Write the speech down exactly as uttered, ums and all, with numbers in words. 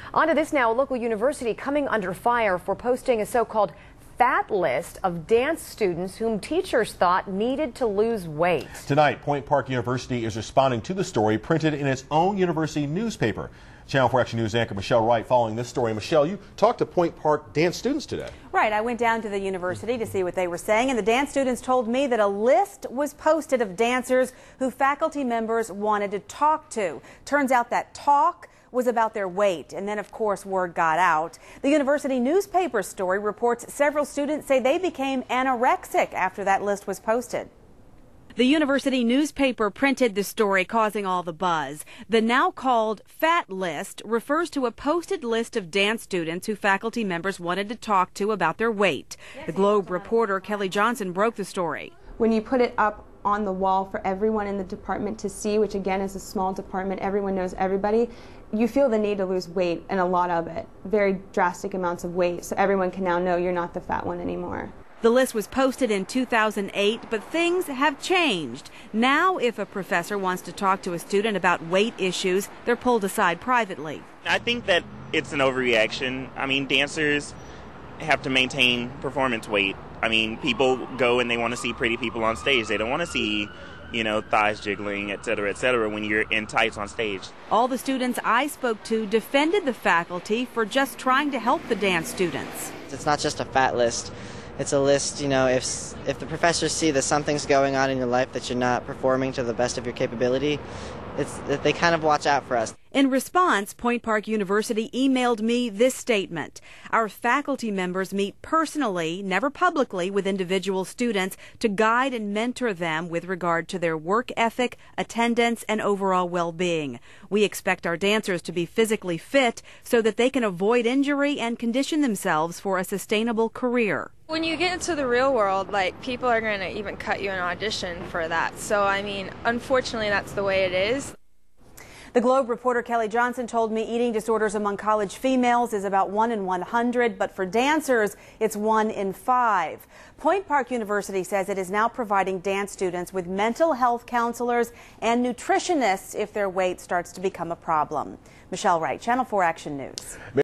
On to this now. A local university coming under fire for posting a so-called fat list of dance students whom teachers thought needed to lose weight. Tonight, Point Park University is responding to the story printed in its own university newspaper. Channel four Action News anchor Michelle Wright following this story. Michelle, you talked to Point Park dance students today. Right. I went down to the university to see what they were saying, and the dance students told me that a list was posted of dancers who faculty members wanted to talk to. Turns out that talk was about their weight, and then of course word got out. The university newspaper story reports several students say they became anorexic after that list was posted. The university newspaper printed the story, causing all the buzz. The now called fat list refers to a posted list of dance students who faculty members wanted to talk to about their weight. The Globe reporter Kelly Johnson broke the story. When you put it up on the wall for everyone in the department to see, which again is a small department, everyone knows everybody, you feel the need to lose weight, and a lot of it, very drastic amounts of weight, so everyone can now know you're not the fat one anymore. The list was posted in two thousand eight, but things have changed. Now, if a professor wants to talk to a student about weight issues, they're pulled aside privately. I think that it's an overreaction. I mean, dancers have to maintain performance weight. I mean, people go and they want to see pretty people on stage. They don't want to see, you know, thighs jiggling, et cetera, et cetera, when you're in tights on stage. All the students I spoke to defended the faculty for just trying to help the dance students. It's not just a fat list. It's a list, you know, if if the professors see that something's going on in your life that you're not performing to the best of your capability, it's they kind of watch out for us. In response, Point Park University emailed me this statement. Our faculty members meet personally, never publicly, with individual students to guide and mentor them with regard to their work ethic, attendance, and overall well-being. We expect our dancers to be physically fit so that they can avoid injury and condition themselves for a sustainable career. When you get into the real world, like, people are going to even cut you an audition for that. So, I mean, unfortunately, that's the way it is. The Globe reporter Kelly Johnson told me eating disorders among college females is about one in one hundred, but for dancers, it's one in five. Point Park University says it is now providing dance students with mental health counselors and nutritionists if their weight starts to become a problem. Michelle Wright, Channel four Action News.